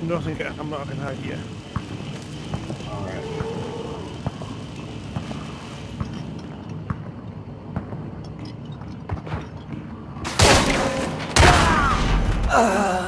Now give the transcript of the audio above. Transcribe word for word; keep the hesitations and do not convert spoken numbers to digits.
Nothing. I'm not gonna hurt you. Alright. Uh.